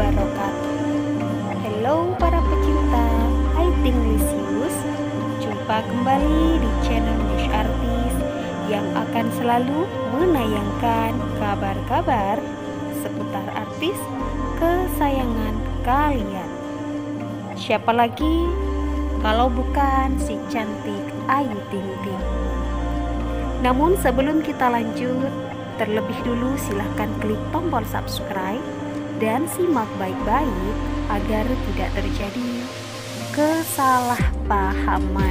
wabarakatuh. Halo para pecinta Aitinglisius, jumpa kembali di channel Niche Artis yang akan selalu menayangkan kabar-kabar seputar artis kesayangan kalian. Siapa lagi kalau bukan si cantik Ayu Ting Ting. Namun sebelum kita lanjut, terlebih dulu silahkan klik tombol subscribe dan simak baik-baik agar tidak terjadi kesalahpahaman.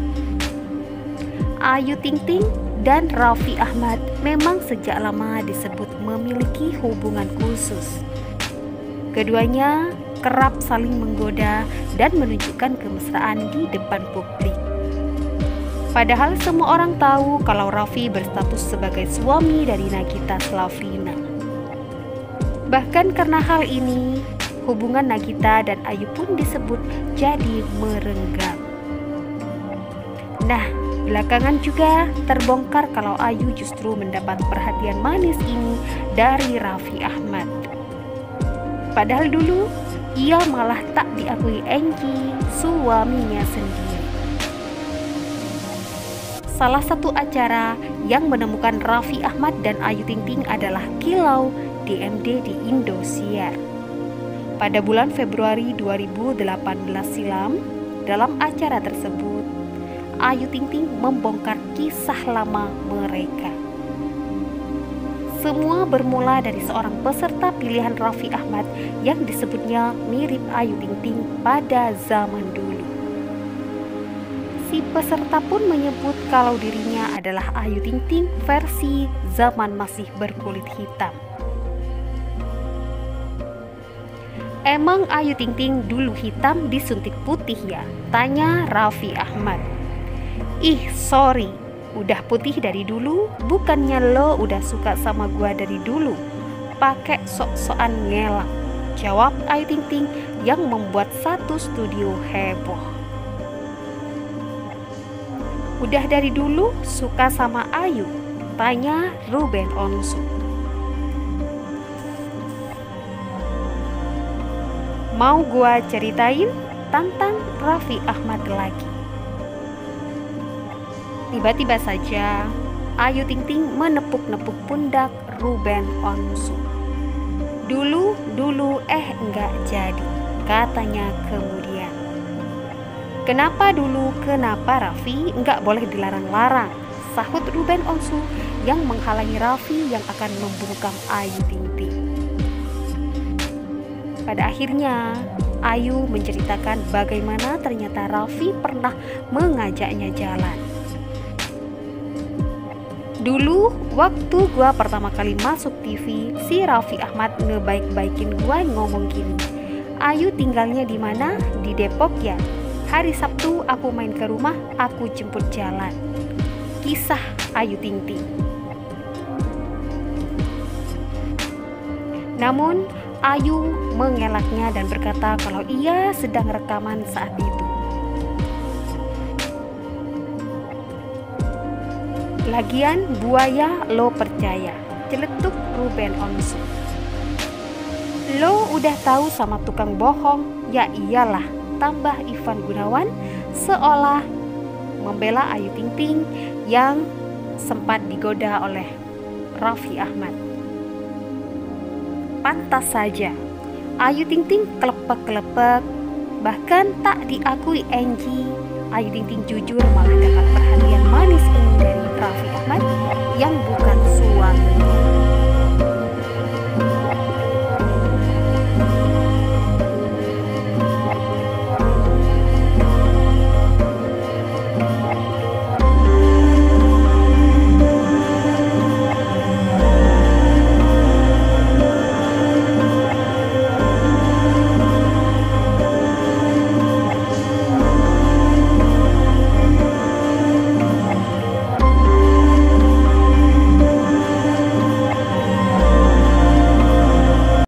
Ayu Ting Ting dan Raffi Ahmad memang sejak lama disebut memiliki hubungan khusus. Keduanya kerap saling menggoda dan menunjukkan kemesraan di depan publik. Padahal semua orang tahu kalau Raffi berstatus sebagai suami dari Nagita Slavina. Bahkan karena hal ini, hubungan Nagita dan Ayu pun disebut jadi merenggang. Nah, belakangan juga terbongkar kalau Ayu justru mendapat perhatian manis ini dari Raffi Ahmad. Padahal dulu ia malah tak diakui Enki, suaminya sendiri. Salah satu acara yang menemukan Raffi Ahmad dan Ayu Ting Ting adalah Kilau DMD di Indosiar. Pada bulan Februari 2018 silam, dalam acara tersebut, Ayu Ting Ting membongkar kisah lama mereka. Semua bermula dari seorang peserta pilihan Raffi Ahmad yang disebutnya mirip Ayu Ting Ting pada zaman dulu. Si peserta pun menyebut kalau dirinya adalah Ayu Ting Ting versi zaman masih berkulit hitam. Emang Ayu Ting Ting dulu hitam disuntik putih ya? Tanya Raffi Ahmad. Ih sorry, udah putih dari dulu, bukannya lo udah suka sama gua dari dulu? Pakai sok-sokan ngelak, jawab Ayu Ting Ting yang membuat satu studio heboh. Udah dari dulu suka sama Ayu? Tanya Ruben Onsu. Mau gua ceritain? Tantang Raffi Ahmad lagi. Tiba-tiba saja Ayu Ting Ting menepuk-nepuk pundak Ruben Onsu. Dulu enggak jadi, katanya kemudian. Kenapa dulu, kenapa Raffi enggak boleh dilarang-larang? Sahut Ruben Onsu yang menghalangi Raffi yang akan membungkam Ayu Ting Ting. Pada akhirnya, Ayu menceritakan bagaimana ternyata Raffi pernah mengajaknya jalan. Dulu waktu gua pertama kali masuk TV, si Raffi Ahmad ngebaik-baikin gua ngomong gini. Ayu tinggalnya di mana? Di Depok ya? Hari Sabtu aku main ke rumah, aku jemput jalan. Kisah Ayu Ting Ting. Namun Ayu mengelaknya dan berkata kalau ia sedang rekaman saat itu. Lagian buaya lo percaya, celetuk Ruben Onsu. Lo udah tahu sama tukang bohong? Ya iyalah, tambah Ivan Gunawan seolah membela Ayu Ting Ting yang sempat digoda oleh Raffi Ahmad. Pantas saja Ayu Ting Ting kelepek-kelepek, bahkan tak diakui Enki. Ayu Ting Ting jujur malah dapat perhatian manis ini dari Raffi Ahmad yang bukan suami.